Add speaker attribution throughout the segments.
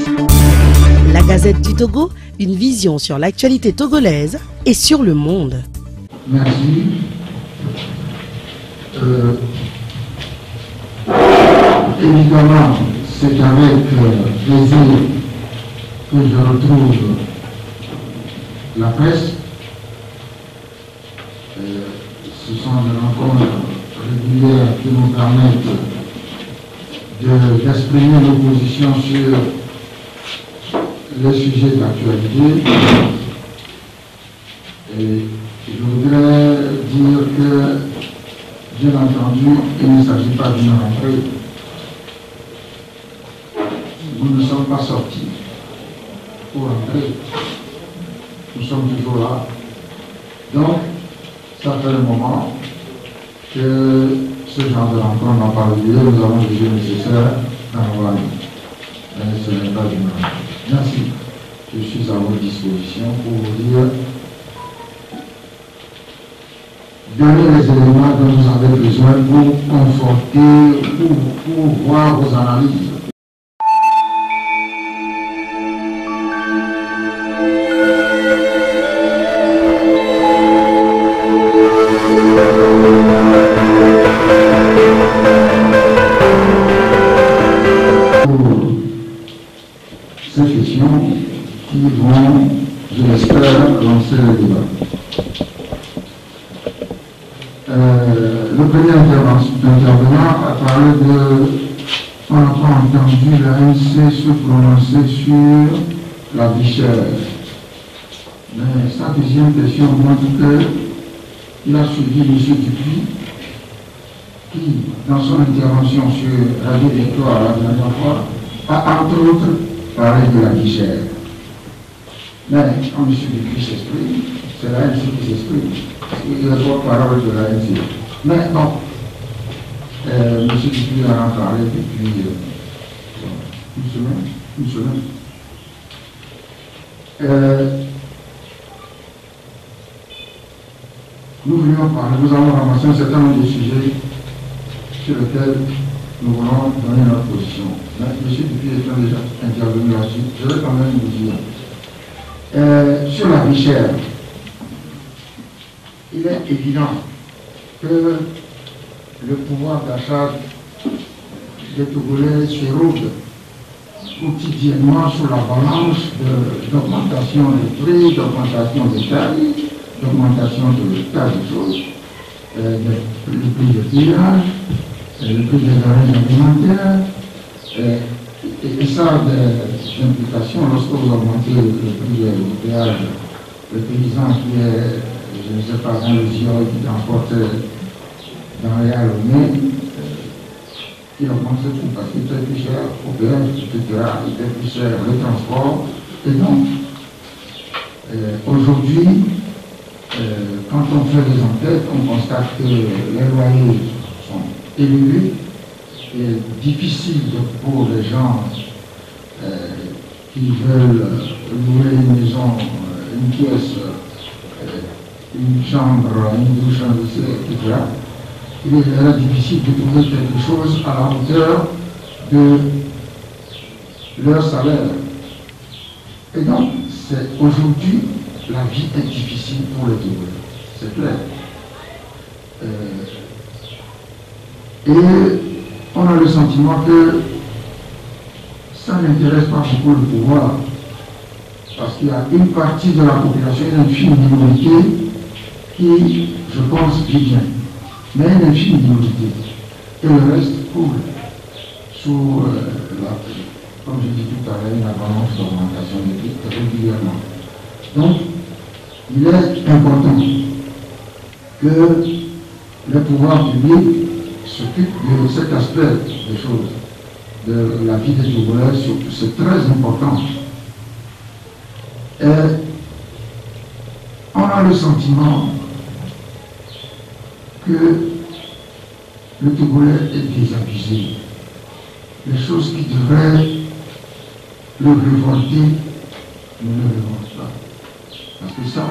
Speaker 1: La Gazette du Togo, une vision sur l'actualité togolaise et sur le monde.
Speaker 2: Merci. Évidemment, c'est avec plaisir que je retrouve la presse. Ce sont des rencontres régulières qui nous permettent d'exprimer nos positions sur les sujets d'actualité. Et je voudrais dire que, bien entendu, il ne s'agit pas d'une rentrée. Nous ne sommes pas sortis pour rentrer. Nous sommes toujours là. Donc, ça fait un moment que ce genre de rencontre n'a pas lieu. Nous avons jugé nécessaire d'en avoir une. Mais ce n'est pas une rentrée. Merci. Je suis à votre disposition pour vous dire, donner les éléments dont vous avez besoin pour conforter, pour voir vos analyses. Ces questions qui vont, je l'espère, lancer le débat. Le premier intervenant a parlé de... On n'a pas entendu l'ANC se prononcer sur la vie chère. Mais sa deuxième question montre qu'il a suivi M. Dupuis, qui, dans son intervention sur Radio Victoire la dernière fois, a entre autres parlé de la vie chère. Mais quand M. Dupuis s'exprime, c'est l'ANC qui s'exprime. Il est porte-parole de l'ANC. Mais bon, M. Dupuis en a parlé depuis une semaine. Nous voulions parler, nous avons ramassé un certain nombre de sujets sur lesquels nous voulons donner notre position. Mais M. Dupuis étant déjà intervenu là-dessus, je vais quand même vous dire. Sur la vie chère, il est évident que le pouvoir d'achat des Togolais s'érode quotidiennement sous la balance d'augmentation des prix, d'augmentation des tarifs, d'augmentation de tas de choses, le prix de tirage, le prix des denrées alimentaires, et ça a des implications lorsque vous augmentez le prix du péage. Le paysan qui est, je ne sais pas, dans le Zion qui transporte dans les Alomé, qui augmente le coût parce qu'il était plus cher au péage, etc. Il était plus cher le transport. Et donc, aujourd'hui, quand on fait des enquêtes, on constate que les loyers sont élevés et difficile pour les gens qui veulent louer une maison, une pièce, une chambre, une douche, un WC, etc. Il est difficile de trouver quelque chose à la hauteur de leur salaire. Et donc, aujourd'hui, la vie est difficile pour les Togolais, c'est clair. Et on a le sentiment que ça n'intéresse pas beaucoup le pouvoir, parce qu'il y a une partie de la population, une infime minorité, qui, je pense, vit bien. Mais une infime minorité. Et le reste coule sous comme je dis tout à l'heure, une avance d'augmentation des prix régulièrement. Donc, il est important que le pouvoir public s'occupe de cet aspect des choses, de la vie des Togolais, c'est très important. Et on a le sentiment que le Togolais est désabusé. Les choses qui devraient le révolter ne le révoltent pas. Parce que ça,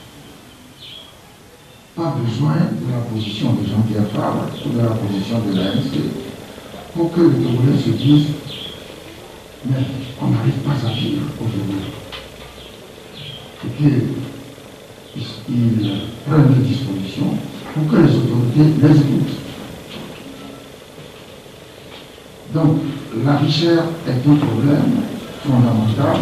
Speaker 2: pas besoin de la position de Jean-Pierre Favre ou de la position de l'ANC pour que les Togolais se disent mais on n'arrive pas à agir aujourd'hui. Et qu'ils prennent des dispositions pour que les autorités les écoutent. Donc, la richesse est un problème fondamental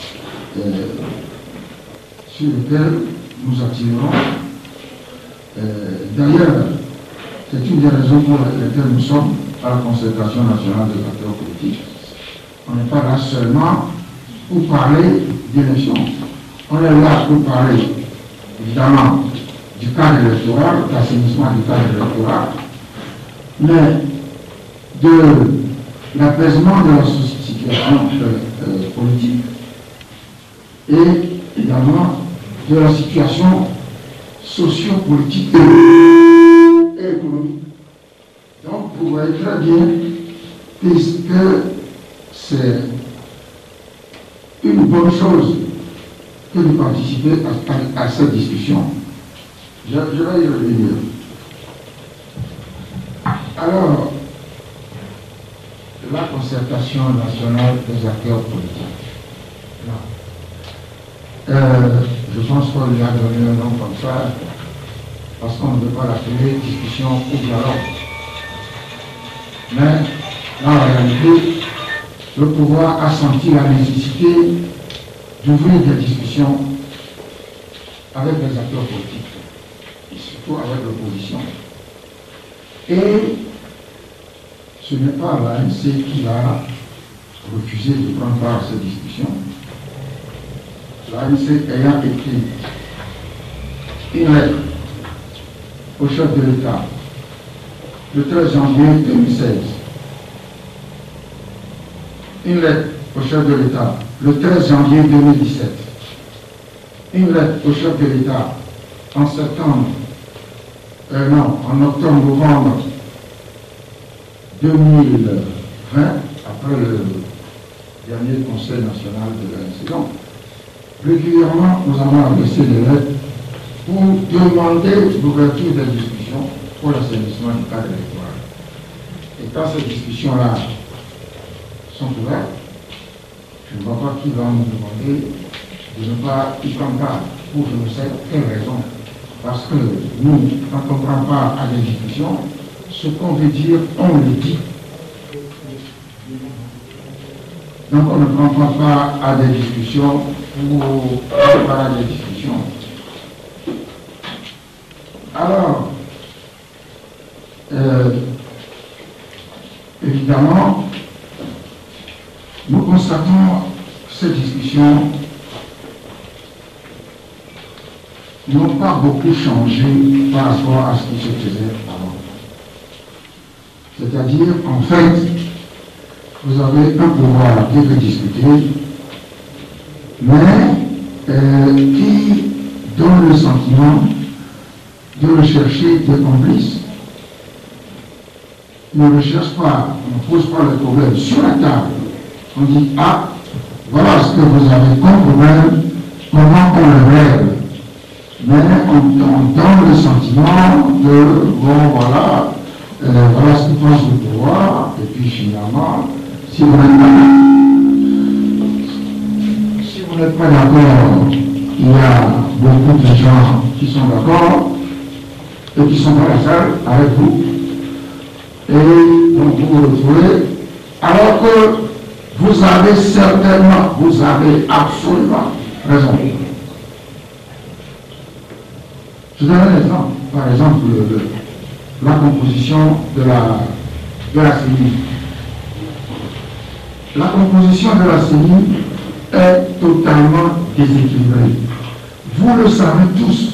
Speaker 2: sur lequel nous attirons. D'ailleurs, c'est une des raisons pour lesquelles nous sommes à la concertation nationale des acteurs politiques. On n'est pas là seulement pour parler d'élections. On est là pour parler, évidemment, du cadre électoral, de l'assainissement du cadre électoral, mais de l'apaisement de la situation politique et également de la situation socio-politique et économique. Donc, vous voyez très bien que c'est une bonne chose que de participer à cette discussion. Je vais y revenir. Alors, la concertation nationale des acteurs politiques. Je pense qu'on lui a donné un nom comme ça, parce qu'on ne veut pas l'appeler discussion ou dialogue. Mais, dans la réalité, le pouvoir a senti la nécessité d'ouvrir des discussions avec les acteurs politiques, et surtout avec l'opposition. Et ce n'est pas l'ANC qui va refuser de prendre part à cette discussion. L'ANC ayant écrit une lettre au chef de l'État le 13 janvier 2016, une lettre au chef de l'État le 13 janvier 2017, une lettre au chef de l'État en octobre-novembre 2020, après le dernier Conseil national de l'ANC. Donc, régulièrement, nous avons adressé des lettres pour demander l'ouverture des discussions pour l'assainissement du cadre électoral. Et quand ces discussions-là sont ouvertes, je ne vois pas qui va nous demander de ne pas y prendre part, pour je ne sais quelle raison. Parce que nous, quand on prend part à des discussions, ce qu'on veut dire, on le dit. Donc on ne prend pas part à des discussions pour préparer des discussions. Alors, évidemment, nous constatons que ces discussions n'ont pas beaucoup changé par rapport à ce qui se faisait avant. C'est-à-dire, en fait, vous avez un pouvoir qui veut discuter, mais qui donne le sentiment de rechercher des complices. On ne recherche pas, on ne pose pas le problème sur la table. On dit, ah, voilà ce que vous avez comme problème, comment on le règle. Mais on donne le sentiment de, bon, voilà, voilà ce qui pense le pouvoir, et puis finalement, si vous n'êtes pas d'accord, il y a beaucoup de gens qui sont d'accord et qui sont dans la salle avec vous. Et donc vous vous retrouvez, alors que vous avez certainement, vous avez absolument raison. Je donne un exemple. Par exemple, la composition de la CENI. La composition de la CENI est totalement déséquilibrée. Vous le savez tous.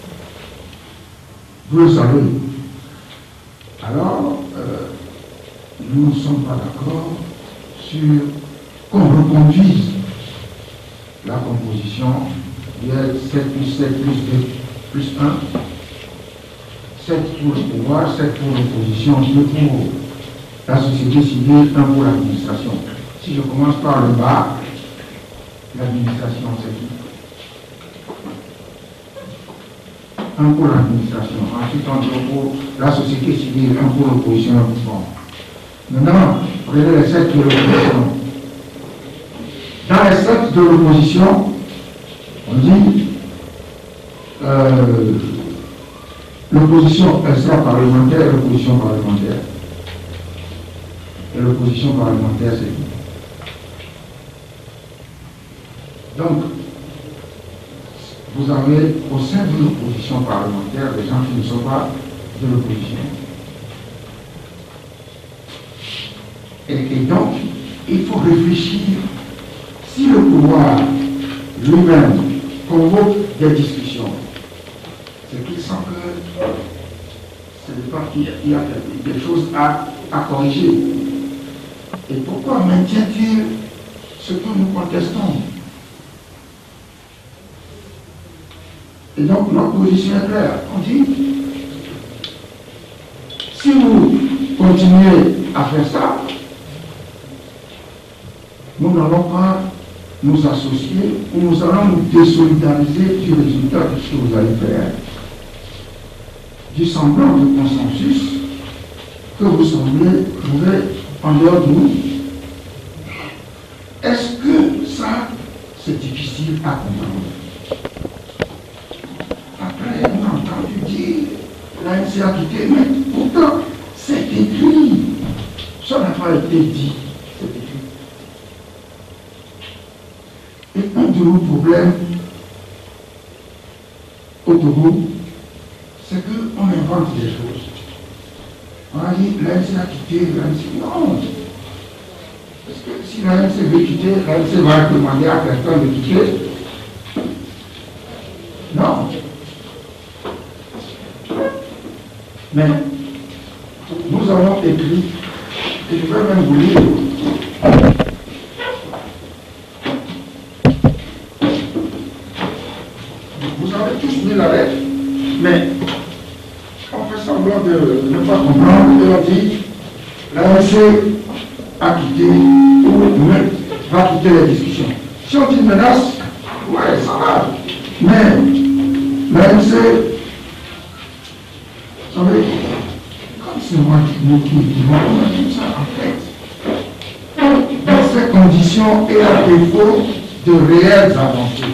Speaker 2: Vous le savez. Alors, nous ne sommes pas d'accord sur qu'on reconduise la composition. Il y a 7 plus 7 plus 2 plus 1. 7 pour le pouvoir, 7 pour l'opposition, 2 pour la société civile, 1 pour l'administration. Si je commence par le bas, l'administration, c'est qui? 1 pour l'administration, ensuite on dit pour la société civile, 1 pour l'opposition, 1 pour le pouvoir. Maintenant, prenez les 7 pour l'opposition. Dans les sectes de l'opposition, on dit l'opposition extra-parlementaire et l'opposition parlementaire. Et l'opposition parlementaire, c'est qui? Donc, vous avez au sein de l'opposition parlementaire des gens qui ne sont pas de l'opposition. Et donc, il faut réfléchir. Si le pouvoir lui-même convoque des discussions, c'est qu'il sent qu'il y a des choses à corriger. Et pourquoi maintient-il ce que nous contestons? Et donc, notre position est claire. On dit, si vous continuez à faire ça, nous n'allons pas nous associer ou nous allons nous désolidariser du résultat de ce que vous allez faire, du semblant de consensus que vous semblez trouver en dehors de nous. Est-ce que ça, c'est difficile à comprendre? Après, on a entendu dire l'ANC a quitté, mais pourtant, c'est écrit. Ça n'a pas été dit. C'est écrit. Et un de nos problèmes au Togo, c'est qu'on invente des choses. On a dit l'ANC a quitté, l'ANC. Non. Parce que si l'ANC veut quitter, l'ANC va demander à quelqu'un de quitter. Non. Mais nous avons écrit, et je vais même vous lire. Vous avez tous lu la lettre, mais on fait semblant de ne pas comprendre et on dit l'ANC a quitté ou va quitter les discussions. Si on dit menace, ouais, ça va. Mais l'ANC, vous savez, comme c'est moi qui dis ça en fait, dans ces conditions et à défaut de réelles avancées,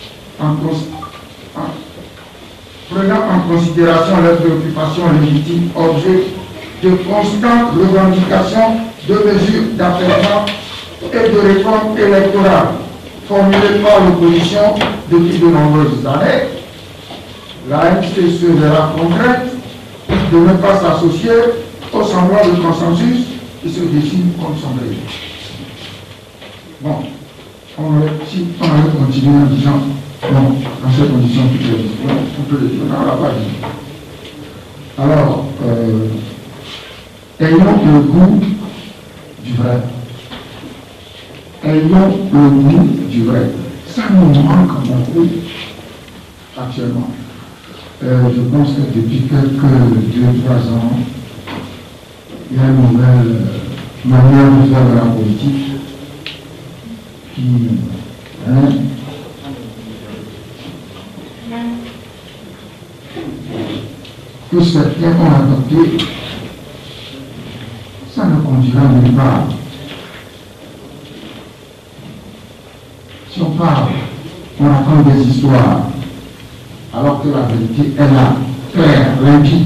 Speaker 2: prenant en considération les préoccupations légitimes, objet de constantes revendications de mesures d'apaisement et de réformes électorales formulées par l'opposition depuis de nombreuses années, l'ANC se verra contrainte de ne pas s'associer au semblant de consensus qui se dessine comme son rêve. Bon, si on avait continué en disant non, dans ces conditions, on peut le dire, on l'a pas dit. Alors, ayons le goût du vrai. Ayons le goût du vrai. Ça nous manque beaucoup actuellement. Je pense que depuis quelques 2-3 ans, il y a une nouvelle manière de faire de la politique qui, que certains ont adopté. Ça ne conduira nulle part. Si on parle, on raconte des histoires, alors que la vérité est là, claire, limpide.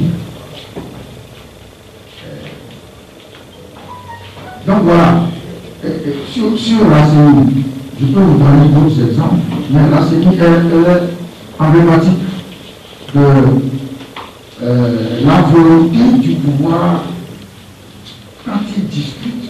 Speaker 2: Donc voilà, sur la CENI, je peux vous donner d'autres exemples, mais la CENI elle est emblématique de la volonté du pouvoir, quand il discute,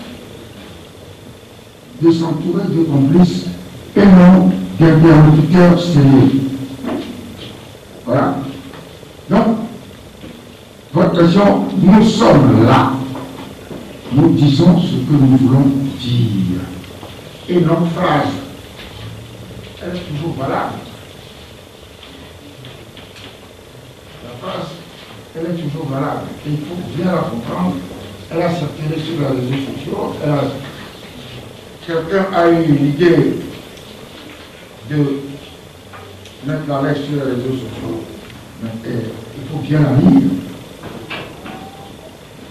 Speaker 2: de s'entourer de complices et non d'interlocuteurs sérieux. Voilà. Donc, votre question, nous sommes là. Nous disons ce que nous voulons dire. Et notre phrase, elle est toujours valable. La phrase, elle est toujours valable. Et il faut bien la comprendre. Elle a circulé sur les réseaux sociaux. Quelqu'un a eu l'idée de mettre la lettre sur les réseaux sociaux. Mais il faut bien la lire.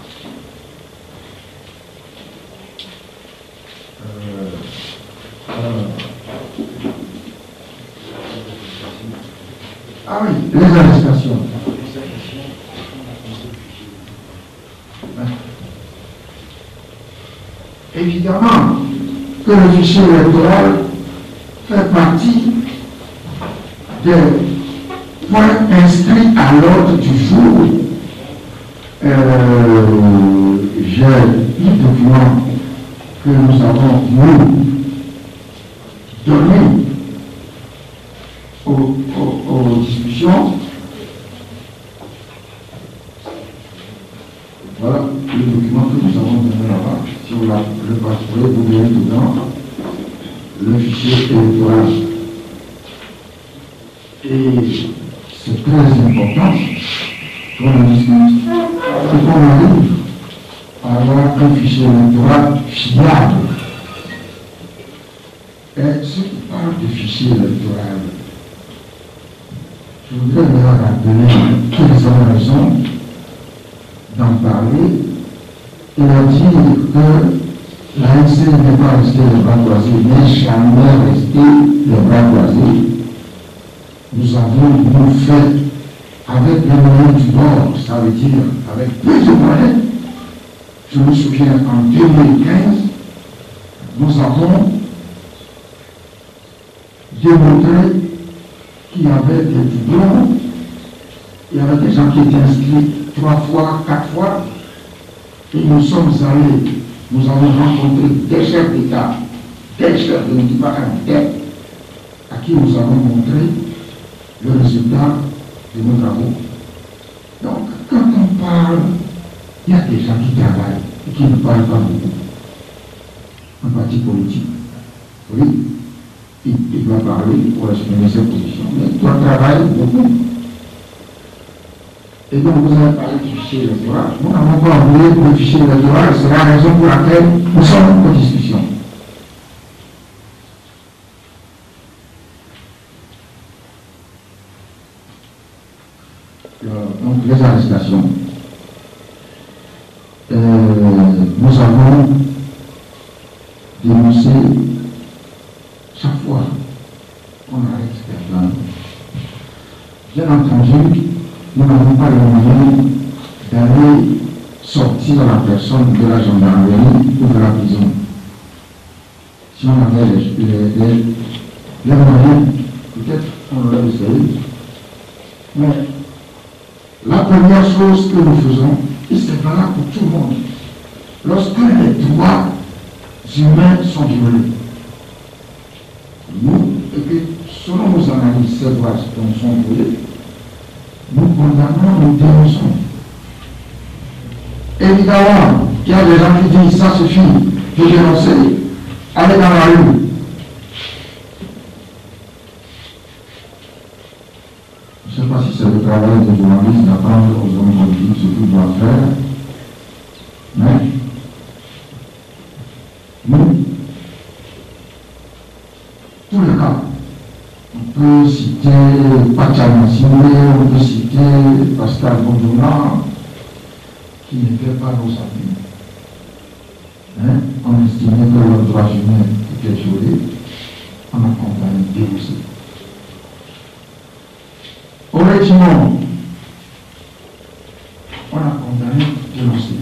Speaker 2: Alors, Ah oui, les arrestations. Évidemment que le fichier électoral fait partie des points inscrits à l'ordre du jour. J'ai eu le document que nous avons, nous, donné aux discussions. Voilà le document que nous avons donné là-bas. Si vous le parcourez, vous verrez dedans le fichier électoral. Et c'est très important qu'on discute, c'est qu'on arrive à avoir un fichier électoral fiable. Et ceux qui parlent de fichier électoral, je voudrais leur rappeler qu'ils ont raison d'en parler et leur dire que l'ANC n'est pas resté les bras croisés, n'est jamais resté les bras croisés. Nous avons nous fait avec les moyens du bord, ça veut dire avec plus de moyens. Je me souviens en 2015, nous avons démontré qu'il y avait des doublons, il y avait des gens qui étaient inscrits 3 fois, 4 fois, et nous sommes allés, nous avons rencontré des chefs d'État, des chefs de l'État à qui nous avons montré le résultat de nos travaux. Donc, quand on parle, il y a des gens qui travaillent et qui ne parlent pas beaucoup. Un parti politique, oui, il doit parler pour assumer ses positions, mais il doit travailler beaucoup. Et donc, vous avez parlé du fichier électoral. Nous n'avons pas oublié que le fichier électoral, c'est la raison pour laquelle nous sommes en discussion. Donc, les arrestations. Nous avons dénoncé chaque fois qu'on arrête quelqu'un. Bien entendu, nous n'avons pas les moyens d'aller sortir la personne de la gendarmerie ou de la prison. Si on avait les moyens, peut-être on l'aurait essayé. Mais la première chose que nous faisons, et c'est valable pour tout le monde, lorsque les droits humains sont violés, nous, et que selon nos analyses, ces droits sont violés, nous condamnons, nous dénonçons. Évidemment, il y a des gens qui disent ça suffit de dénoncer, allez dans la rue. Je ne sais pas si c'est le travail des journalistes d'apprendre aux hommes politiques ce qu'ils doivent faire, mais nous, tous les cas, on peut citer Pachamassine, on peut citer Pascal Bondona, qui n'étaient pas nos amis. Hein? On estimait que leurs droits humains étaient violés, on a condamné dénoncé. Au régiment, on a condamné dénoncé.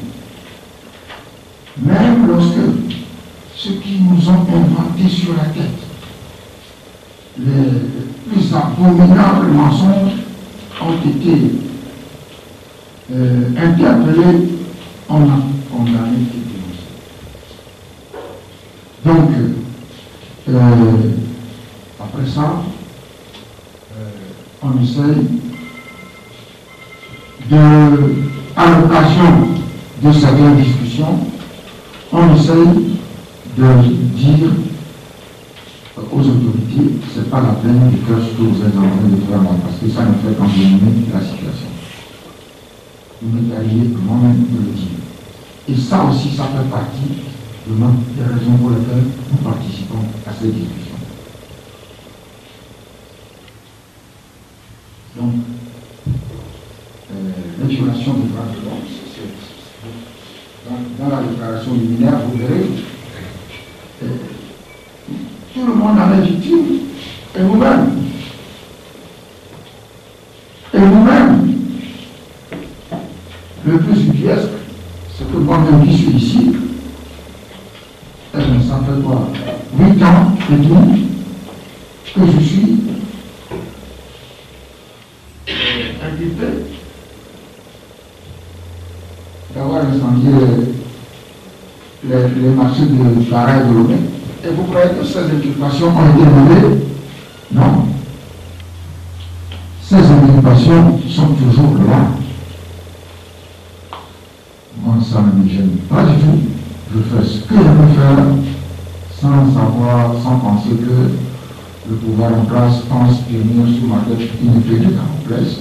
Speaker 2: Même lorsque ceux qui nous ont inventé sur la tête les plus abominables mensonges ont été interpellés, on a condamné et dénoncé. Donc, après ça, on essaye à l'occasion de certaines discussions, on essaye de dire aux autorités, ce n'est pas la peine de faire ce que vous êtes en train de faire là, parce que ça ne fait qu'envenimer la situation. Vous m'êtes arrivé moi-même de le dire. Et ça aussi, ça fait partie des raisons pour lesquelles nous participons à ces discussions. Donc, les violations des droits de l'homme, dans la déclaration liminaire, vous verrez, tout le monde en est victime. Et vous-même. Et vous-même. Le plus ubuesque, c'est que moi-même qui suis ici, ça fait quoi 8 ans et demi que je suis inculpé d'avoir incendié les marchés de Para et de Lomé. Et vous croyez que ces inculpations ont été levées? Non. Ces inculpations sont toujours là. Moi, ça ne me gêne pas du tout. Je fais ce que je peux faire sans savoir, sans penser que le pouvoir en place pense venir sous ma tête une épée de Damoclès.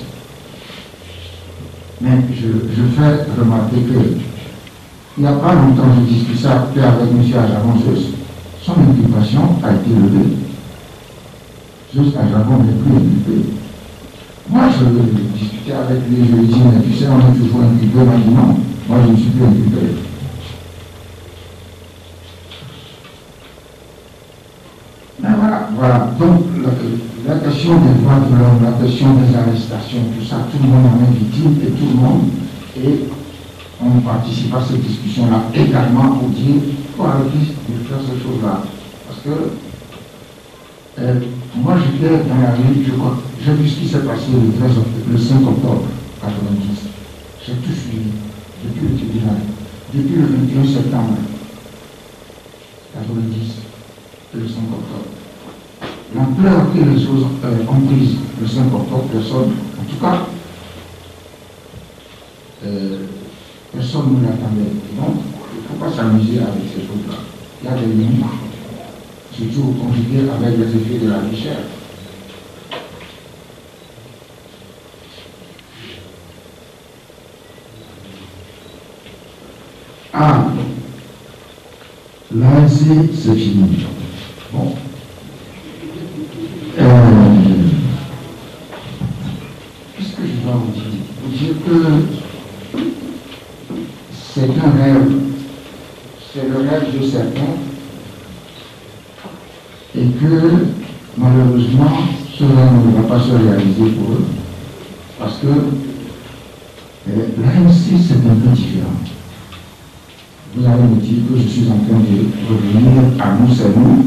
Speaker 2: Mais je fais remarquer que il n'y a pas longtemps, je discutais avec M. Ajaron Zeus. Son inculpation a été levée. Zeus Ajaron n'est plus inculpé. Moi, je discutais avec lui, je lui dis, mais tu sais, on est toujours inculpé. Il m'a dit non, moi je ne suis plus inculpé. Mais voilà. Donc la question des droits de l'homme, la question des arrestations, tout ça, tout le monde en est victime et tout le monde. Et on participe à cette discussion-là également pour dire qu'on arrête de faire ces choses-là. Parce que moi j'étais dans la rue, j'ai vu ce qui s'est passé le 5 octobre 90. J'ai tout suivi depuis le tribunal, depuis le 21 septembre 90 et le 5 octobre. L'ampleur que les choses ont prise le 5 octobre, personne, en tout cas, personne ne l'attendait. Donc, il ne faut pas s'amuser avec ces choses-là. Il y a des limites, surtout conjuguées avec les effets de la vie chère. Ah, l'ANC, c'est fini. Bon. Qu'est-ce que je dois vous dire? Vous dire que c'est un rêve. C'est le rêve de certains. Et que, malheureusement, ce rêve ne va pas se réaliser pour eux. Parce que l'ANC, c'est un peu différent. Vous allez me dire que je suis en train de revenir à nous, c'est nous.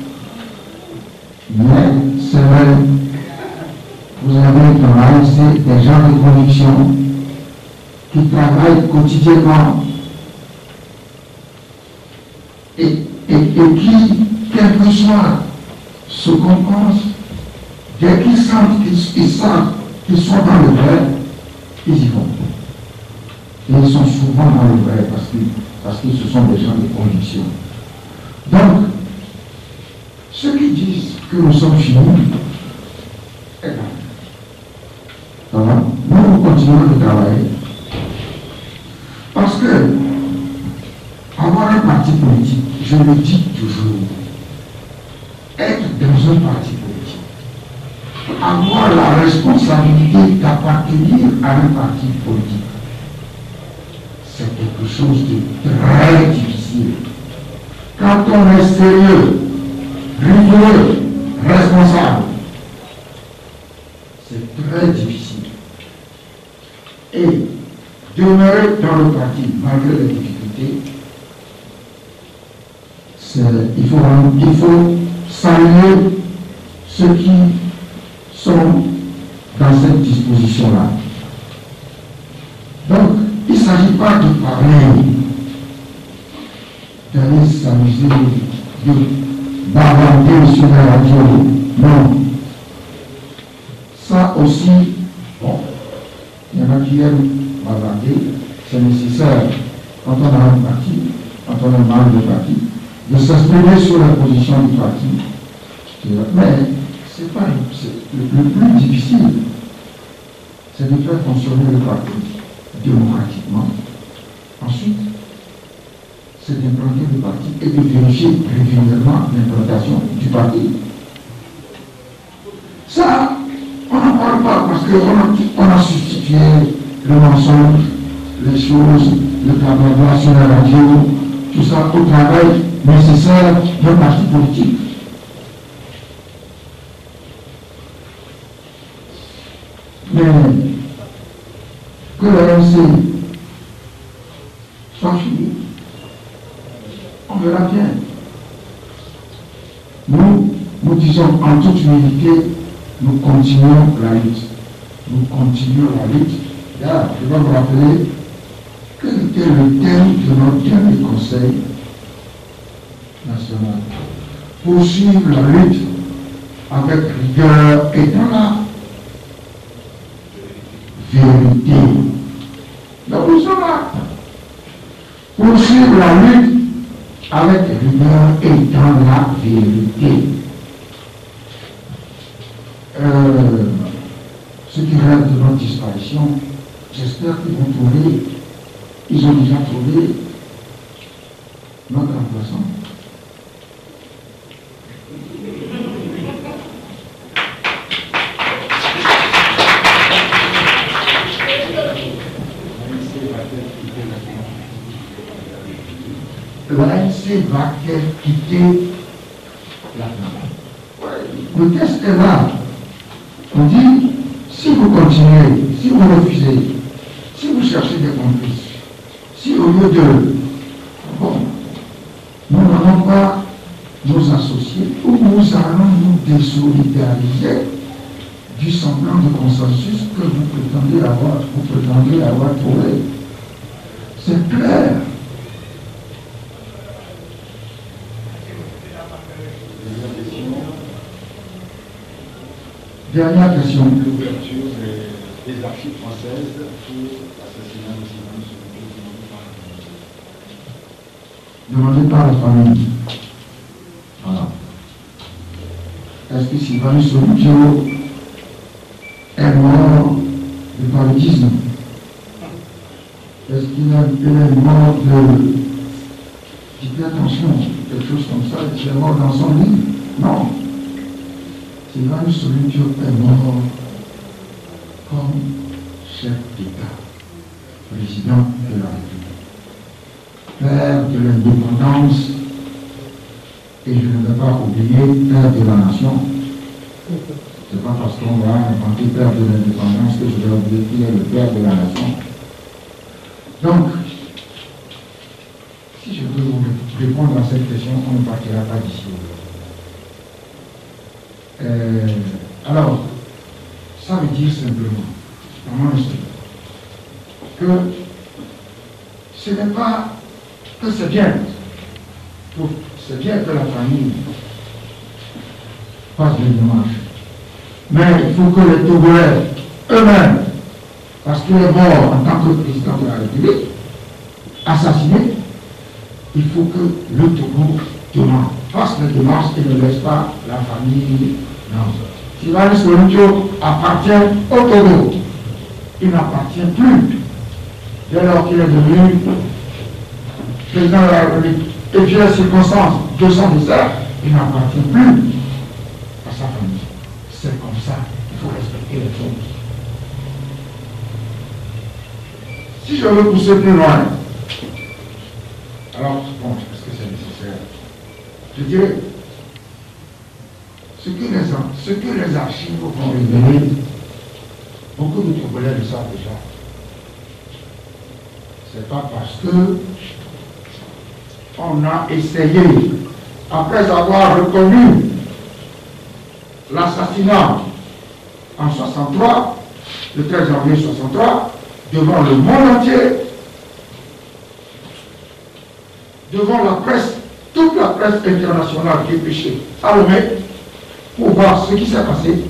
Speaker 2: Mais c'est vrai, vous avez dans l'ANC des gens de conviction qui travaillent quotidiennement et qui, quel que soit ce qu'on pense, dès qu'ils sentent qu'ils sont dans le vrai, ils y vont. Et ils sont souvent dans le vrai parce que ce sont des gens de conviction. Donc, ceux qui disent que nous sommes finis, eh bien, voilà, nous continuons de travailler. Parce que, avoir un parti politique, je le dis toujours, être dans un parti politique, avoir la responsabilité d'appartenir à un parti politique, c'est quelque chose de très difficile. Quand on est sérieux, rigoureux, responsable, c'est très difficile. Et demeurer dans le parti, malgré les difficultés, il faut saluer ceux qui sont dans cette disposition-là. Donc, il ne s'agit pas de parler, d'aller s'amuser, de bavarder sur la radio. Non. Ça aussi, bon, il y en a qui aiment bavarder, c'est nécessaire quand on a un parti, quand on est membre de parti, de s'exprimer sur la position du parti. Mais c'est pas le plus difficile, c'est de faire fonctionner le parti démocratiquement. Ensuite, c'est d'implanter le parti et de vérifier régulièrement l'implantation du parti. Ça, on n'en parle pas parce qu'on a substitué le mensonge, les choses, le travail sur la radio, tout ça au travail nécessaire d'un parti politique. Mais que le RNC soit fini, on verra bien. Nous disons en toute humilité, nous continuons la lutte. Nous continuons la lutte. Là, je vais vous rappeler quel était le thème de notre dernier conseil national. Poursuivre la lutte avec rigueur et dans la vérité. Donc nous sommes là. Poursuivre la lutte avec rigueur et dans la vérité. Ceux qui rêvent de notre disparition, j'espère qu'ils vont trouver, ils ont déjà trouvé notre remplaçant. L'ANC va-t-elle quitter la table? Le test est là. On dit, si vous continuez, si vous refusez, si vous cherchez des complices, si au lieu de, bon, nous n'avons pas nos associés, ou nous allons nous désolidariser du semblant de consensus que vous prétendez avoir trouvé. C'est clair. Dernière question.
Speaker 3: L'ouverture des archives françaises pour l'assassinat de Sylvain Soumoudzou.
Speaker 2: Demandez par la famille. Voilà. Est-ce que Sylvain Soumoudzou est mort de paludisme? Est-ce qu'il est mort d'hypertension? Quelque chose comme ça? Est-il est mort dans son lit? Non. Sylvain Soumoudzou est mort comme chef d'État, président de la République, père de l'indépendance, et je ne vais pas oublier père de la nation. Ce n'est pas parce qu'on va inventer père de l'indépendance que je vais oublier qu'il est le père de la nation. Donc, si je peux vous répondre à cette question, on ne partira pas d'ici aujourd'hui. Alors, ça veut dire simplement, comment que ce n'est pas que c'est bien, que la famille fasse le démarche, mais il faut que les Togolais eux-mêmes, parce qu'il est mort en tant que président de la République, assassiné, il faut que le Togo fasse les démarches et ne laisse pas la famille. Non. Sylvain Soumoudzou appartient au Togo. Il n'appartient plus. Dès lors qu'il est devenu président de la République, et puis les circonstances de son décès, il n'appartient plus à sa famille. C'est comme ça qu'il faut respecter les choses. Si je veux pousser plus loin, alors, bon, est-ce que c'est nécessaire? Je dirais, ce que les archives vont révéler, beaucoup de Togolais le savent déjà. C'est pas parce que on a essayé, après avoir reconnu l'assassinat en 63, le 13 janvier 63, devant le monde entier, devant la presse, toute la presse internationale qui est péchée à Lomé, pour voir ce qui s'est passé.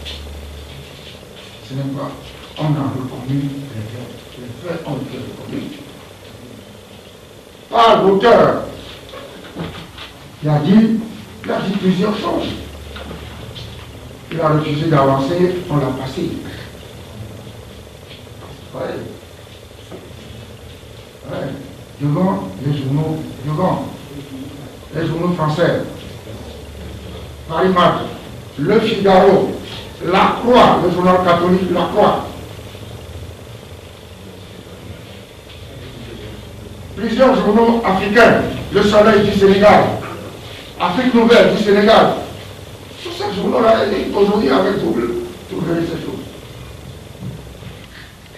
Speaker 2: Ce n'est pas, on a reconnu les faits ont été reconnus par l'auteur. Il a dit plusieurs choses. Il a refusé d'avancer, on l'a passé. Ouais. Devant les journaux français, Paris Match, Le Figaro, La Croix, le journal catholique La Croix. Plusieurs journaux africains, Le Soleil du Sénégal, Afrique Nouvelle du Sénégal. Tous ces journaux-là, aujourd'hui, avec trouvé ces choses.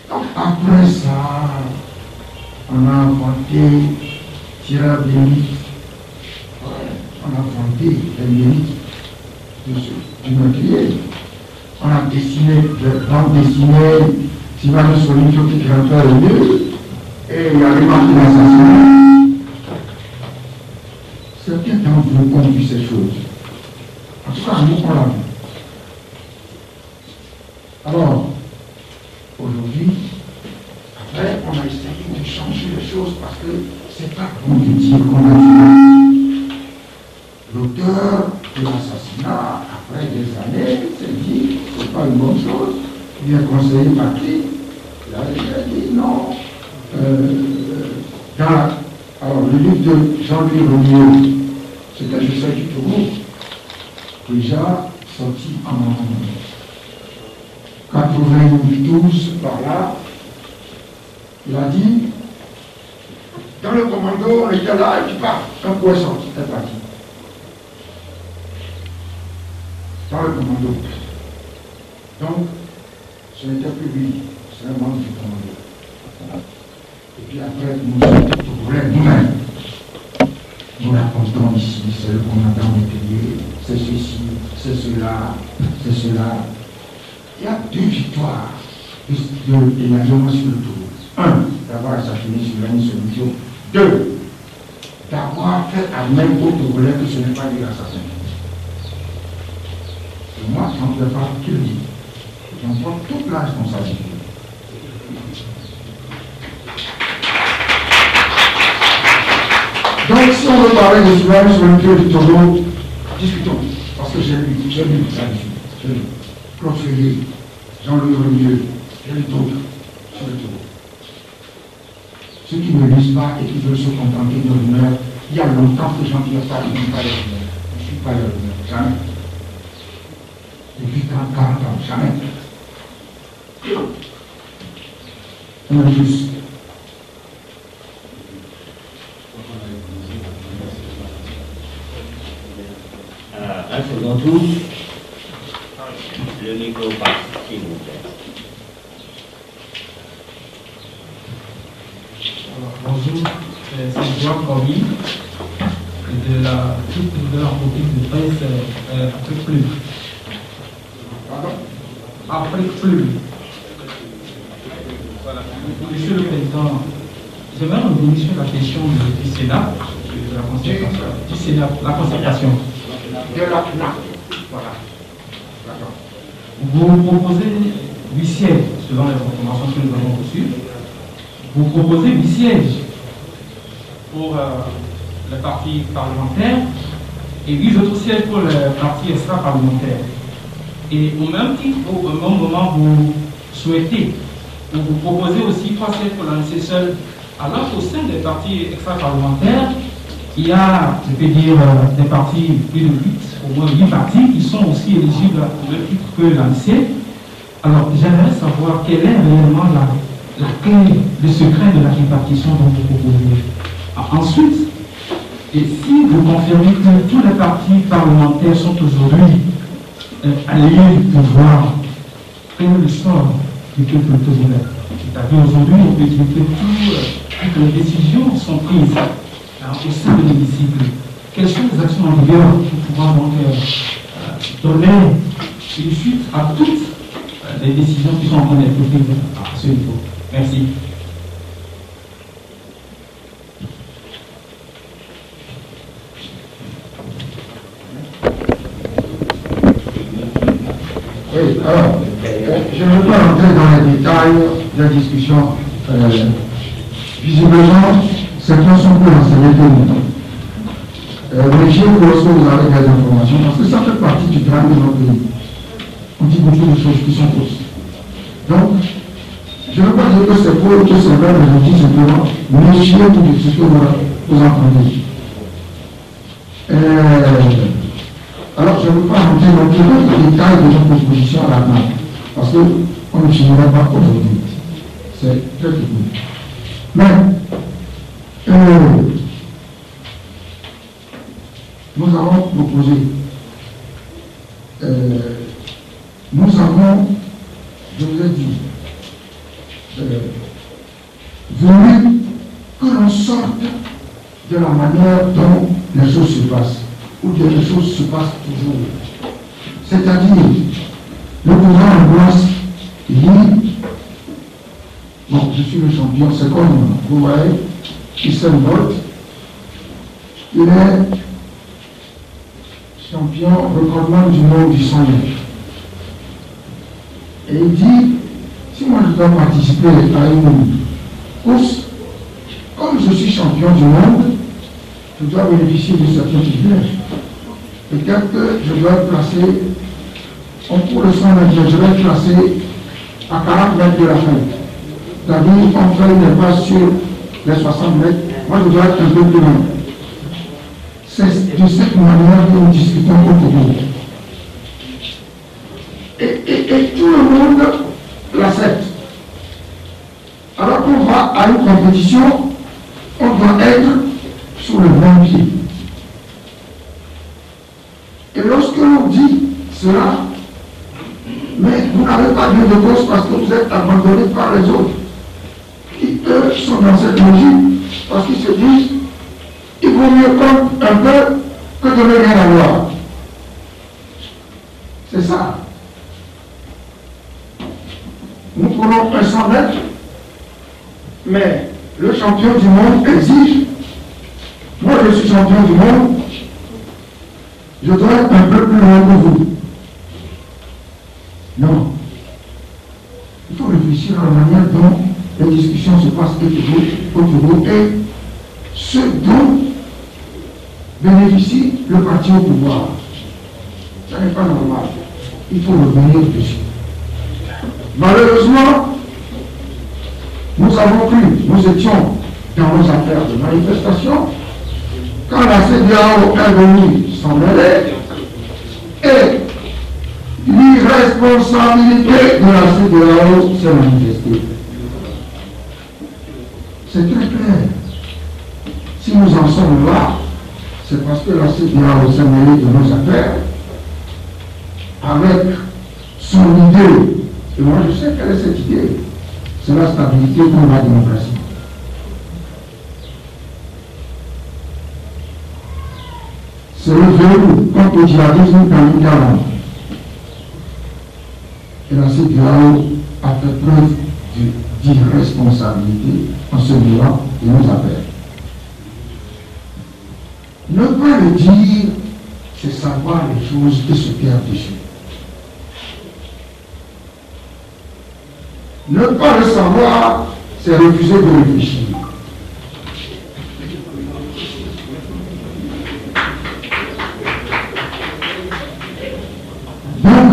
Speaker 2: Donc après ça, on a inventé tirage d'élite. On a inventé les mérites du meurtrier. On a dessiné des bandes dessinées, Sylvain Solito qui grimpait au mur, et il y a les marques d'assassinat. Certains d'entre vous ont vu ces choses. En tout cas, nous, on l'a vu. Alors, aujourd'hui, après, on a essayé de changer les choses parce que c'est pas bon de dire qu'on a tué l'auteur de l'assassinat. Après des années, s'est dit, c'est pas une bonne chose. Il a conseillé Patrick. Il a dit non. Alors, le livre de Jean-Louis Romieux, c'est un Joseph du Togo, déjà sorti en 92 par là. Il a dit, dans le commando, on était là, et puis paf, un poisson, c'était parti. Dans le commando. Donc, ce n'était plus lui, c'est un membre du commando. Et puis après, nous sommes Togolais nous-mêmes. Nous racontons ici, c'est le commandant métayer, c'est ceci, c'est cela, c'est cela. Il y a deux victoires de l'énervement sur le Togo. Un, d'avoir assassiné Sylvain Solito. Deux, d'avoir fait admettre aux Togolais que ce n'est pas lui l'assassin. Et moi, je n'en peux pas qui le dit. J'en prends toute la responsabilité. Donc, si on veut parler de Sylvain Solito du Togo, discutons. Parce que j'ai lu là-dessus. J'ai lu. Claude Ferrier, Jean-Louis Romieux, j'ai lu d'autres sur le Togo. Ceux qui ne lisent pas et qui veulent se contenter de rumeurs, il y a longtemps que j'en tire pas, je ne suis pas les rumeurs. Je ne suis pas les rumeurs, jamais. Depuis 40 ans, jamais. On a juste.
Speaker 4: Un second tour, le micro passe, s'il vous plaît.
Speaker 5: Bonjour, c'est Jean Corby de la entreprise de presse Afrique Plume. Afrique Plume. Monsieur le Président, j'aimerais revenir sur la question du Sénat, de la concertation. Du Sénat, la concertation.
Speaker 2: De la CNA. Voilà. D'accord.
Speaker 5: Vous proposez 8 sièges, selon les informations que nous avons reçues. Vous proposez 8 sièges pour le parti parlementaire et 8 autres sièges pour le parti extra-parlementaire. Et au même titre, au même moment, vous souhaitez, ou vous proposez aussi 3 sièges pour la nécessaire, alors qu'au sein des partis extra-parlementaires, il y a, je peux dire, des partis, plus de 8, au moins 8 partis qui sont aussi éligibles au même titre que l'ANC. Alors, j'aimerais savoir quelle est réellement la clé, le secret de la répartition dont vous proposez. Ensuite, et si vous confirmez que tous les partis parlementaires sont aujourd'hui alliés du pouvoir, quel est le sort du peuple togolais? C'est-à-dire aujourd'hui, on peut dire que toutes les décisions sont prises au sein de l'hémicycle. Quelles sont les actions en vigueur pour pouvoir donc donner une suite à toutes les décisions qui sont en train d'être prises à ce niveau? Merci.
Speaker 2: Oui, alors, je ne veux pas rentrer dans les détails de la discussion. Visiblement, certains sont plus renseignés que nous. Mais je vous lorsque vous avez des informations, parce que ça fait partie du drame de notre pays. On dit beaucoup de choses qui sont fausses. Donc, je ne veux pas dire que c'est faux ou que c'est vrai, mais je dis simplement, méfiez-vous de ce que vous entendez. Alors, je ne veux pas rentrer dans tous les détails de nos propositions à la main, parce qu'on ne finirait pas aujourd'hui. C'est très technique. Mais, nous avons proposé, nous avons, je vous ai dit, manière dont les choses se passent, ou bien les choses se passent toujours. C'est-à-dire, le pouvoir en place, bon, je suis le champion, c'est comme vous voyez, Usain Bolt, il est champion recordman du monde du 100 mètres. Et il dit, si moi je dois participer à une course, comme je suis champion du monde, je dois bénéficier de certains privilèges. Peut-être que je dois être placé, en cours de 100 mètres, je vais être placé à 40 mètres de la fin. C'est-à-dire qu'on fait une passe sur les 60 mètres, moi je dois être un peu plus loin. C'est de cette manière que nous discutons au Togo. Et tout le monde l'accepte. Alors qu'on va à une compétition, on doit être sur le bon pied. Et lorsque l'on dit cela, mais vous n'avez pas bien de cause parce que vous êtes abandonné par les autres, qui eux sont dans cette logique, parce qu'ils se disent, il vaut mieux prendre un peu que de ne rien avoir. C'est ça. Nous prenons un 100 mètres, mais le champion du monde exige, moi je suis champion du monde, je dois être un peu plus loin que vous. Non. Il faut réfléchir à la manière dont les discussions se passent autour et ce dont bénéficie le parti au pouvoir. Ça n'est pas normal. Il faut revenir dessus. Malheureusement, nous avons cru, nous étions dans nos affaires de manifestation, quand la CEDEAO est venue s'en mêler, et l'irresponsabilité de la CEDEAO s'est manifestée. C'est très clair. Si nous en sommes là, c'est parce que la CEDEAO s'est mêlée de nos affaires avec son idée. Et moi je sais quelle est cette idée. C'est la stabilité pour la démocratie. C'est le verrou contre le djihadisme dans l'Iran. Et la CEDEAO a fait preuve d'irresponsabilité en se mêlant de nos affaires. Ne pas le dire, c'est savoir les choses et se perdre dessus. Ne pas le savoir, c'est refuser de réfléchir. Donc,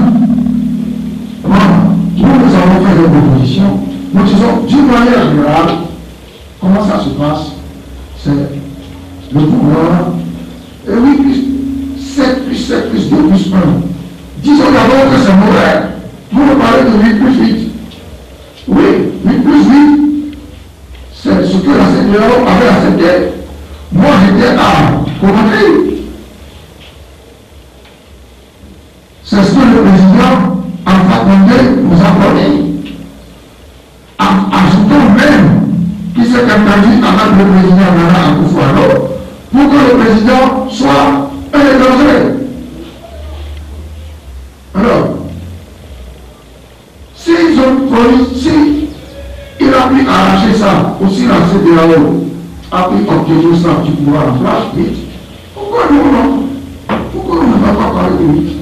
Speaker 2: nous avons fait des propositions. Nous disons, d'une manière générale, comment ça se passe? C'est le pouvoir. Et 8 plus 7 plus 7 plus 2 plus 1. Disons d'abord que c'est mauvais. Vous me parlez de 8 plus 8. Oui, 8 plus 8, c'est ce que la CEDEAO avait accepté. Moi, j'étais à Conakry. C'est ce que le président Alpha Condé nous a promis. Ajoutons même qu'il s'est entendu avec le président Nana Akufo-Addo pour que le président soit un étranger. Alors, s'ils ont promis, si il a pu arracher ça, aussi la CEDEAO a pu obtenir ça du pouvoir en place, vite, pourquoi nous non? Pourquoi on ne va pas parler de vite?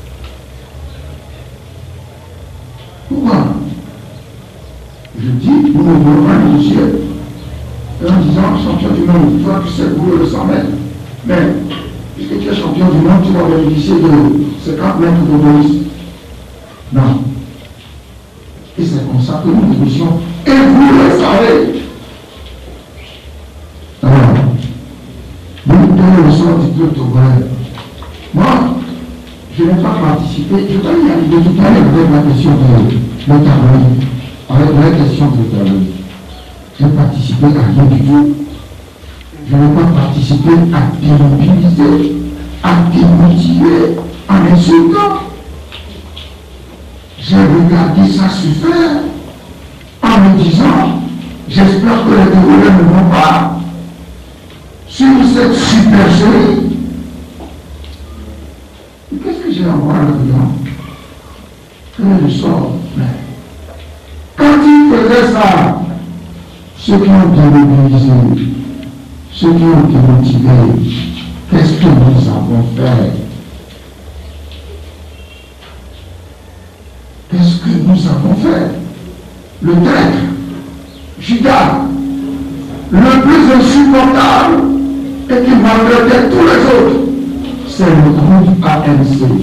Speaker 2: Pourquoi? Je dis, nous ne voulons pas négocier en disant champion du monde, toi tu sais courir le 100 mètres, mais puisque tu es champion du monde, tu vas bénéficier de 50 mètres de bonus. Non. Et c'est comme ça que nous négocions. Et vous le savez. Alors, nous donnons le sort du club togolais. Moi, je n'ai pas participé. Je vais y arriver tout à l'heure avec la question de l'État-Unis. Avec la question de l'État-Unis. J'ai participé à rien du tout. Je n'ai pas participé à démobiliser, à démotiver, en insultant. J'ai regardé ça se faire en me disant, j'espère que les Togolais ne vont pas sur cette supercherie. Qu'est-ce que j'ai à voir là-dedans? Quel est le sort? Quand il faisait ça, ceux qui ont été mobilisés, ceux qui ont été motivés, qu'est-ce que nous avons fait? Qu'est-ce que nous avons fait? Le traître, Judas, le plus insupportable et qui maltraitait tous les autres, c'est le groupe ANC.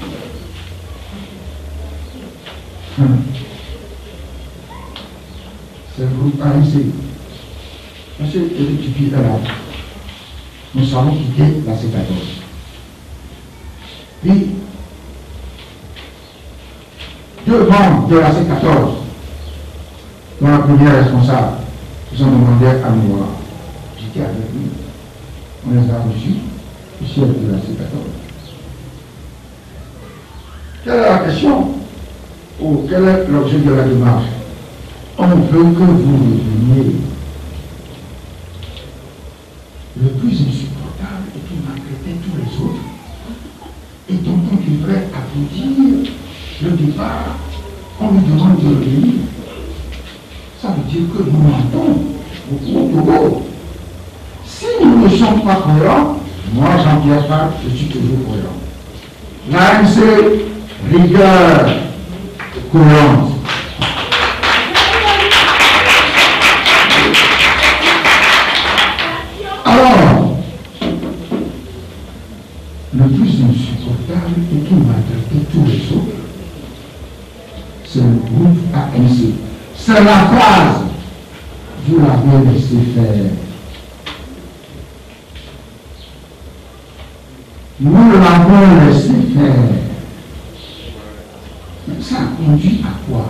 Speaker 2: C'est le groupe ANC. Monsieur Éric Dupuis est là. Nous avons quitté la C14. Puis, deux membres de la C14, dont la première responsable, ils ont demandé à nous voir. J'étais avec lui. On les a reçus, le chef de la C14. Quelle est la question? Ou quel est l'objet de la démarche? On veut que vous reveniez. Le plus insupportable et qui maltraitait tous les autres, et dont on devrait applaudir le départ, on lui demande de revenir. Ça veut dire que nous mentons beaucoup au Togo. Si nous ne sommes pas cohérents, moi Jean-Pierre Farc, je suis toujours cohérent. L'ANC, rigueur, cohérence. Alors, le plus insupportable et qui maltraitait tous les autres, c'est le groupe ANC. C'est la phrase, vous l'avez laissé faire. Nous l'avons laissé faire. Mais ça conduit à quoi?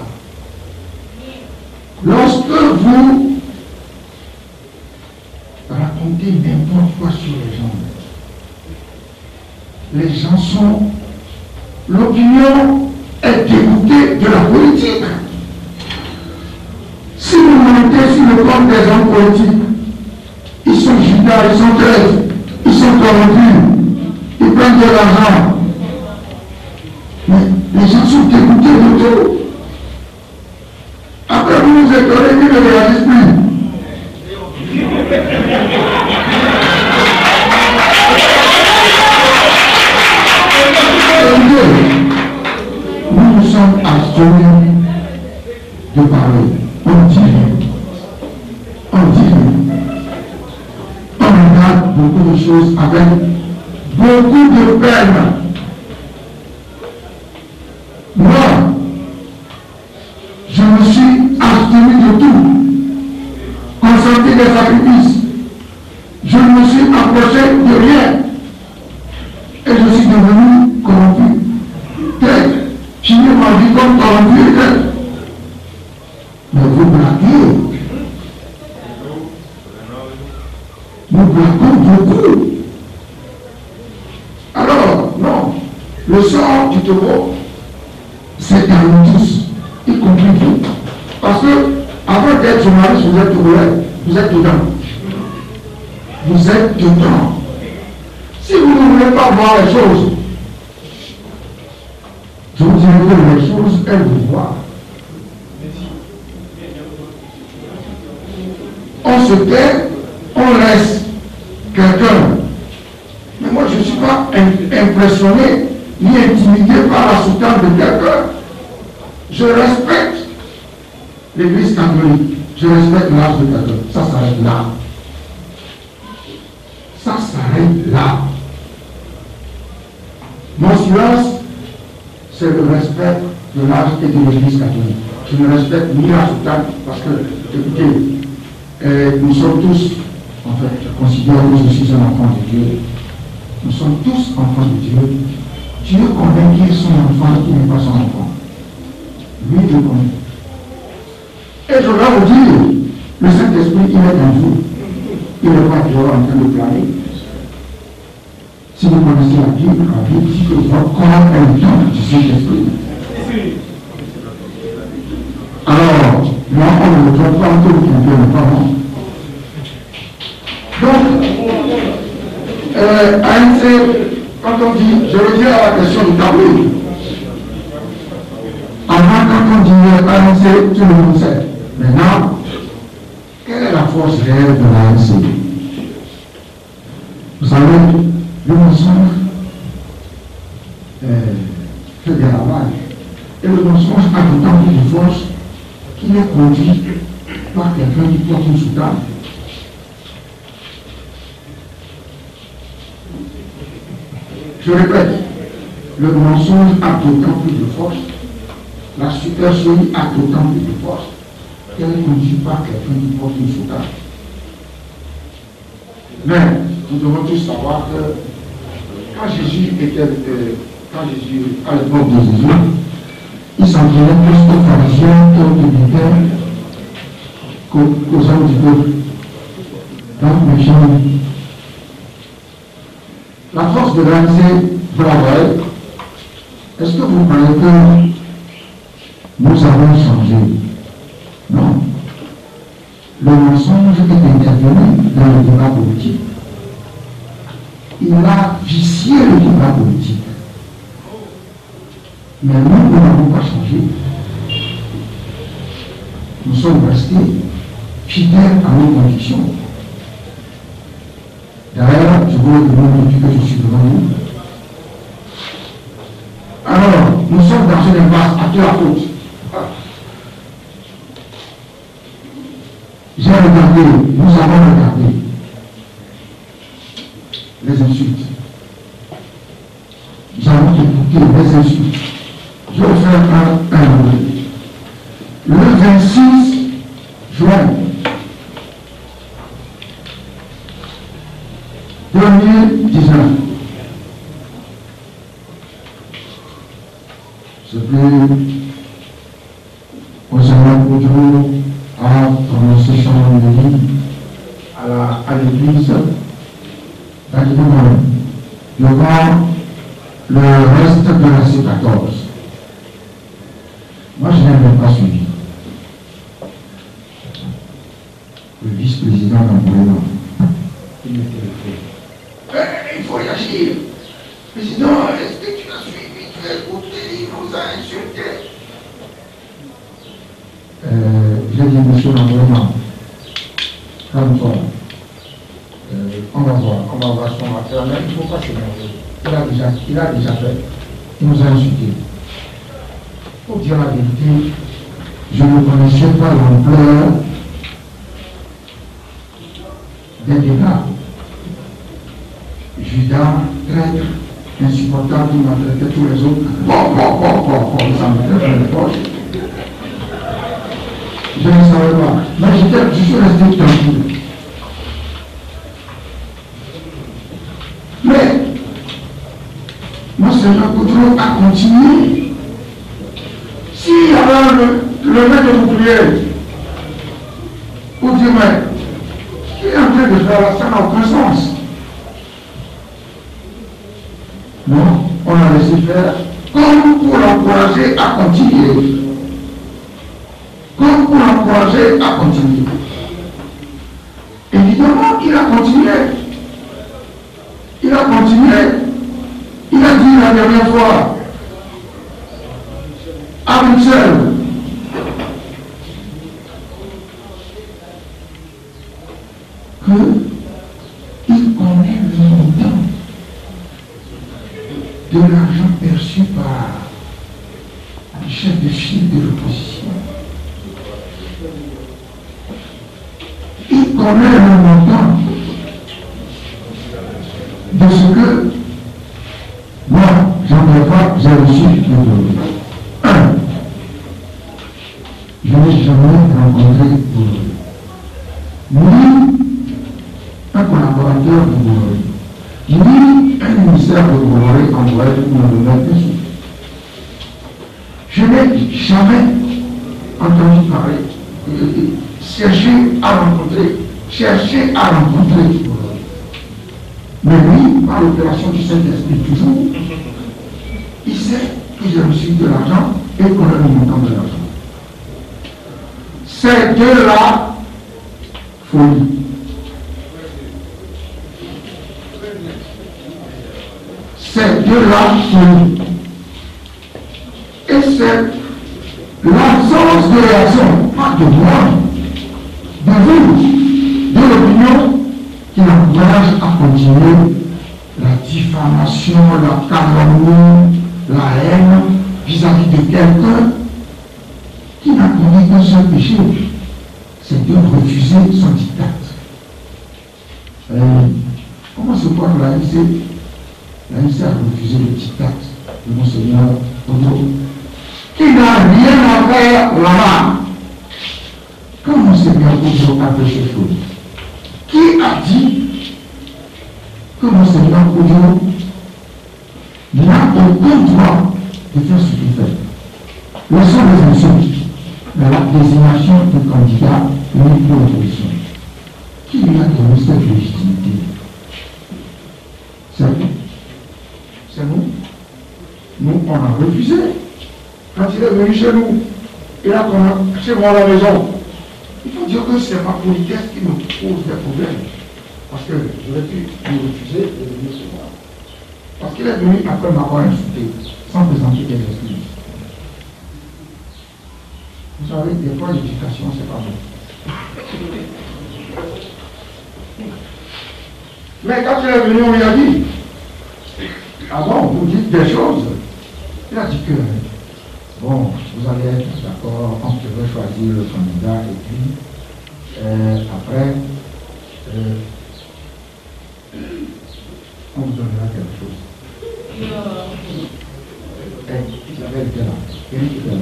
Speaker 2: Lorsque vous racontez n'importe quoi sur les gens sont... L'opinion est dégoûtée de la politique. Si vous montez sur le compte des hommes politiques, ils sont Judas, ils sont traîtres, ils sont corrompus, ils prennent de l'argent. Mais les gens sont dégoûtés de tout. Après vous nous étonnez qu'ils ne réalisent plus. Nous nous sommes abstenus de parler. On dit rien. On dit rien. On regarde beaucoup de choses avec beaucoup de peine. Moi, je me suis abstenu de tout. Consenti des sacrifices. Je ne me suis approché de rien. Et je suis devenu corrompu. Traître. Fini ma vie comme corrompu et traître. Mais vous blaguez. Nous blaguons beaucoup. Alors, non. Le sort du Togo, c'est à nous tous, y compris vous. Parce que, avant d'être journaliste, vous êtes Togolais. Vous êtes dedans. Vous êtes dedans. Si vous ne voulez pas voir les choses, je vous dirai que les choses, elles vous voient. On se tait, on laisse quelqu'un. Mais moi, je ne suis pas impressionné ni intimidé par la soutane de quelqu'un. Je respecte l'église catholique. Je respecte l'âge de quelqu'un. Ça s'arrête là. Ça s'arrête là. Mon silence, c'est le respect de l'âge et de l'église catholique. Je ne respecte ni la soutane parce que, écoutez, nous sommes tous, en fait, je considère que je suis un enfant de Dieu. Nous sommes tous enfants de Dieu. Dieu connaît qui est son enfant et qui n'est pas son enfant. Lui, Dieu connaît. Et je dois vous dire, le Saint-Esprit, il est en vous. Il n'est pas toujours en train de planer. Si vous connaissez la Bible dit que votre corps est le temple du Saint-Esprit. Alors, là, on ne le doit pas que vous ne pas. Donc, on dit, je reviens à la question du tableau. Avant, quand on dit ANC, tout le monde sait. Maintenant, quelle est la force réelle de l'ANC? Vous savez, le mensonge fait des ravages. Et le mensonge a d'autant plus de force qu'il est conduit par quelqu'un qui porte une soutane. Je répète, le mensonge a d'autant plus de force, la supercherie a d'autant plus de force qu'elle est conduite par quelqu'un qui porte une soutane. Mais nous devons tous savoir que quand Jésus, à l'époque de Jésus, il s'entraînait plus aux pharisiens qu'aux militaires, qu'aux hommes du peuple. Donc, mes chers amis, la force de l'ANC, vous la voyez. Est-ce que vous croyez que nous avons changé? Non. Le mensonge est intervenu dans le débat politique. Il a vicié le débat politique. Mais nous n'avons pas changé. Nous sommes restés fidèles à nos convictions. D'ailleurs, je vous le demande depuis que je suis devant vous. Alors, nous sommes dans une impasse à qui la faute? J'ai regardé, nous avons regardé les insultes. Nous avons écouté les insultes. Je vais faire un le 26 juin 2019, c'était au Sénat Boudreau à prononcer son nom à l'église d'Aquitaine, devant le reste de la C14. Moi, je n'ai même pas suivi. Le vice-président d'Ambourena, il me téléphone. Il faut réagir. Président, est-ce que tu as suivi, tu as écouté, il nous a insultés. J'ai dit, monsieur l'Ambourena, calme-toi. On va voir son affaire, mais il ne faut pas s'énerver. Il a déjà fait. Il nous a insultés. Pour dire la vérité, je ne connaissais pas l'ampleur des dégâts. Judas, traître, insupportable, qui maltraitait tous les autres. Bon, ça me fait dans les poches. Je ne savais pas. Mais je suis resté tranquille. Mais, Monseigneur Boudreau a continué. S'il y avait le maître de bouclier pour dire, mais qui est en train de faire là, ça n'a aucun sens. Non, on a laissé faire comme pour l'encourager à continuer. Comme pour l'encourager à continuer. Évidemment, il a continué. Il a continué. Il a dit la dernière fois à Bruxelles qu'il connaît le montant de l'argent perçu par le chef de file de l'opposition. Il connaît le montant de ce que moi, j'en ai pas, j'ai reçu de 1. Je n'ai jamais rencontré ni un collaborateur de Bolloré, ni un ministère de Bolloré envoyé pour me donner des sous. Je n'ai jamais entendu parler, chercher à rencontrer Bolloré. Mais lui, par l'opération du Saint-Esprit toujours, il sait que j'ai reçu de l'argent et qu'on a le montant de l'argent. C'est de la folie. C'est ces deux-là sont. Et c'est l'absence de réaction, pas de moi, de vous, de l'opinion, qui l'encourage à continuer la diffamation, la calomnie, la haine vis-à-vis de quelqu'un qui n'a commis qu'un seul péché, c'est de refuser son diktat. Comment se porte l'ANC? L'ANC a refusé le diktat de Monseigneur Odo, qui n'a rien à faire là-bas. Quand Monseigneur Odo a fait ces choses, qui a dit que Monseigneur Odo n'a aucun droit de faire ce qu'il fait? Laissons les insultes, mais la désignation du candidat unique pour l'opposition. Qui lui a donné cette légitimité? C'est nous. C'est nous. Nous, on a refusé. Quand il est venu chez nous, il a chez moi à la maison. Il faut dire que c'est ma politesse qui me pose des problèmes. Parce que j'aurais pu lui refuser de venir chez moi. Parce qu'il est venu après m'avoir insulté, sans présenter des excuses. Vous savez, des fois, l'éducation, c'est pas bon. Mais quand il est venu, on lui a dit, avant, vous dites des choses. Il a dit que, bon, vous allez être d'accord, on devrait choisir le candidat, et puis, après, on vous donnera quelque chose. Isabelle était là. Eric était là.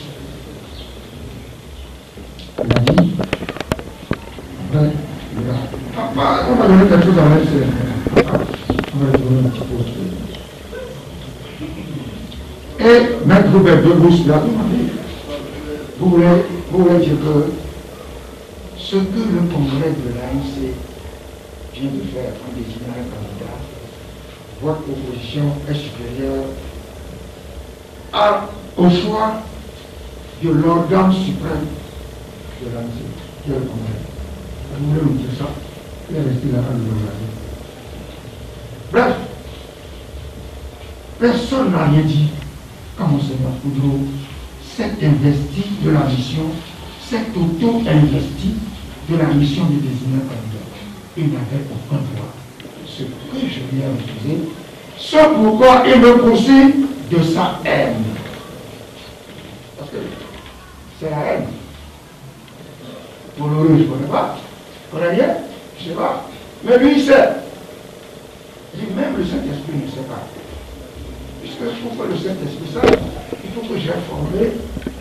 Speaker 2: Il a dit, après, papa, on va donner quelque chose à l'ANC. On va lui donner un petit poste. Et Maître Robert Debrousse lui a demandé, vous voulez dire que ce que le congrès de l'ANC vient de faire en désignant un candidat, votre proposition est supérieure au choix de l'organe suprême de l'ANC, qui est le congrès. Vous voulez nous dire ça? Il est resté là à nous regarder. Bref, personne n'a rien dit quand Monseigneur Koudro s'est investi de la mission, s'est auto-investi de la mission de désigner un candidat. Il n'avait aucun droit. Ce que je lui ai refusé, ce pourquoi il me poursuit de sa haine. Parce que c'est la haine. Pour le je ne connais pas. Tu connais rien? Je ne sais pas. Mais lui, il sait. Et même le Saint-Esprit ne sait pas. Puisque pour que le Saint-Esprit sache, il faut que j'ai formé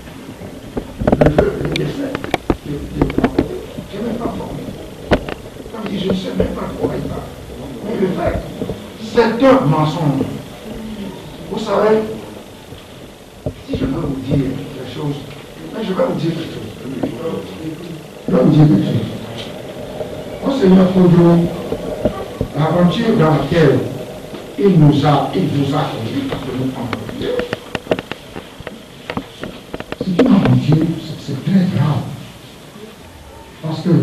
Speaker 2: le dessin. Je n'ai même pas formé. Comme je dis, je ne sais même pas pourquoi il parle. Mais le fait, c'est un mensonge. Vous savez, si je veux vous dire quelque chose, mais je vais vous dire quelque chose. Je vais vous dire quelque chose. Monseigneur Koudro, l'aventure dans laquelle il vous a conduit, parce que nous avons c'est une aventure, c'est très grave. Parce que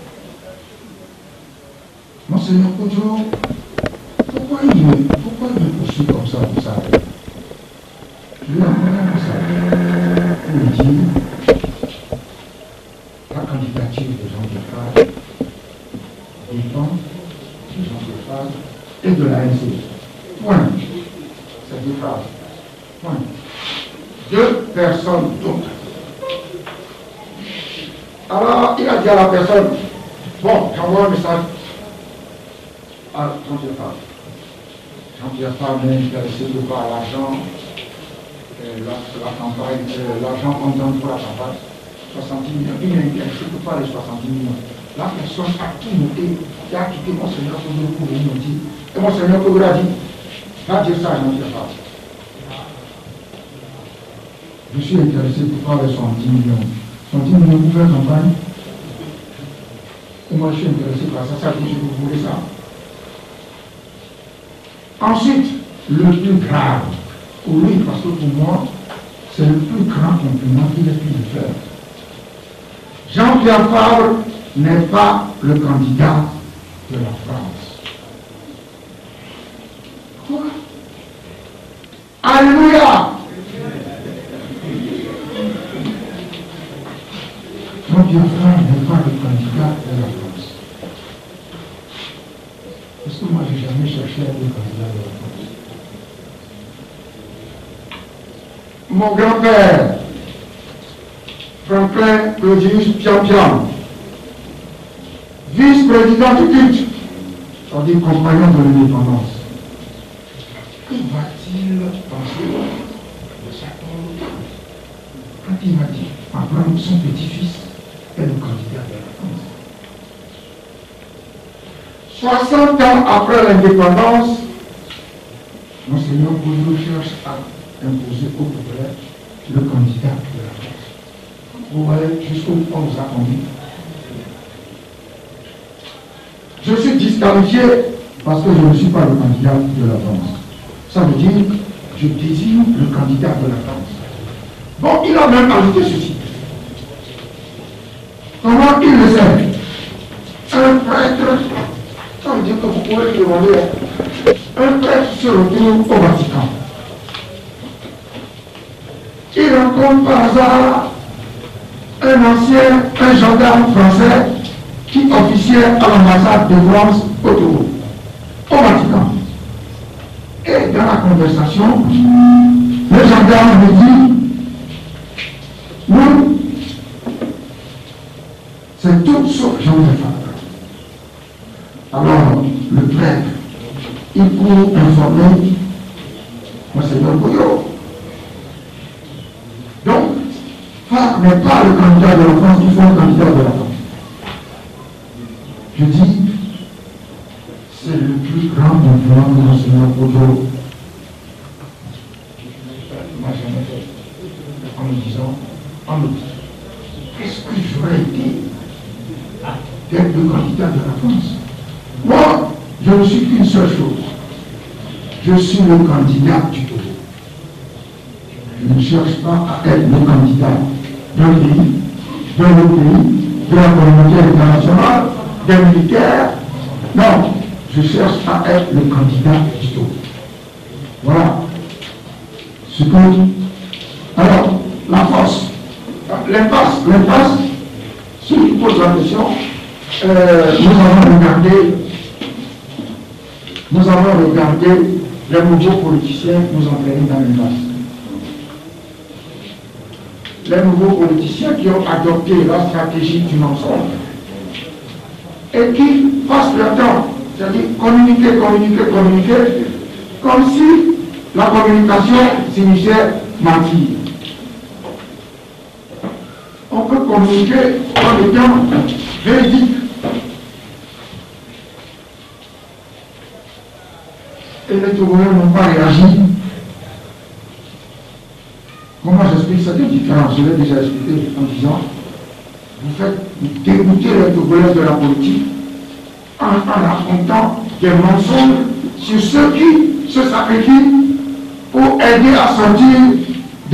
Speaker 2: Monseigneur Koudro, pourquoi il me poursuit comme ça, vous savez? Je lui ai envoyé un message pour lui dire la candidature de Jean Defade dépend de Jean Defade et de l'ANC. Point. C'est deux phrases. Point. Deux personnes d'autres. Alors, il a dit à la personne, bon, j'envoie un message à Jean-Pierre Favre. Jean-Pierre Favre m'est intéressé de voir l'argent, la campagne, l'argent qu'on donne pour la campagne, 70 millions. Il m'est intéressé de voir les 70 millions. La personne a tout noté, qui a quitté Monseigneur Koudro pour venir me dire. Et Monseigneur Koudro a dit, va dire ça à Jean-Pierre Favre. Je suis intéressé pour voir les 70 millions. 70 millions pour faire campagne. Et moi je suis intéressé par ça, ça dit, vous voulez ça. Ensuite, le plus grave, pour lui, parce que pour moi, c'est le plus grand compliment qu'il ait pu lui faire. Jean-Pierre Favre n'est pas le candidat de la France. Quoi? Biafra n'est pas le candidat de la France. Parce que moi, je n'ai jamais cherché à être le candidat de la France. Mon grand-père, Franklin Claudius Pian-Pian, vice-président du culte, c'est-à-dire compagnon de l'indépendance. Que va-t-il penser de sa tombe quand il m'a dit, Abraham, son petit-fils, est le candidat de la France. 60 ans après l'indépendance, Monseigneur Boudou cherche à imposer au populaire le candidat de la France. Vous voyez jusqu'où on nous a conduit. Je suis disqualifié parce que je ne suis pas le candidat de la France. Ça veut dire que je désigne le candidat de la France. Bon, il a même ajouté ceci. Comment il le sait? Un prêtre, ça veut dire que vous pouvez lui demander, un prêtre se retrouve au Vatican. Il rencontre par hasard un gendarme français qui officiait à l'ambassade de France au Togo, au Vatican. Et dans la conversation, le gendarme me dit, nous, c'est tout sauf Jean de Fabre. Alors, le prêtre, il court informer Monseigneur Bouillot. Donc, Fabre n'est pas le candidat de la France, il faut un candidat de la France. Je dis, c'est le plus grand compliment de Monseigneur Bouillot. Moi, jamais fait. En me disant, qu'est-ce que j'aurais été d'être le candidat de la France? Moi, je ne suis qu'une seule chose. Je suis le candidat du Togo. Je ne cherche pas à être le candidat d'un pays, d'un autre pays, de la communauté internationale, des militaires. Non, je cherche à être le candidat du Togo. Voilà. Ce que... Alors, la force, l'impasse, ceux qui posent la question, nous avons regardé les nouveaux politiciens nous entraîner dans l'impasse. Les nouveaux politiciens qui ont adopté la stratégie du mensonge et qui passent leur temps, c'est-à-dire communiquer, comme si la communication signifiait mentir. On peut communiquer en étant véridique. Et les Togolais n'ont pas réagi. Comment j'explique cette différence? Je l'ai déjà expliqué en disant, vous faites dégoûter les Togolais de la politique en racontant des mensonges sur ceux qui se sacrifient pour aider à sortir de...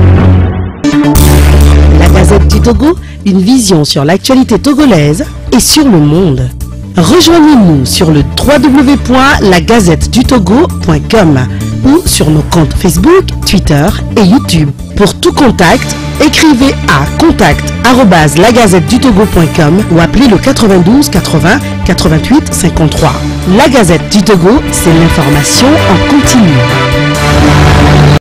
Speaker 1: La Gazette du Togo, une vision sur l'actualité togolaise et sur le monde. Rejoignez-nous sur le www.lagazettedutogo.com ou sur nos comptes Facebook, Twitter et YouTube. Pour tout contact, écrivez à contact@lagazettedutogo.com ou appelez le 92 80 88 53. La Gazette du Togo, c'est l'information en continu.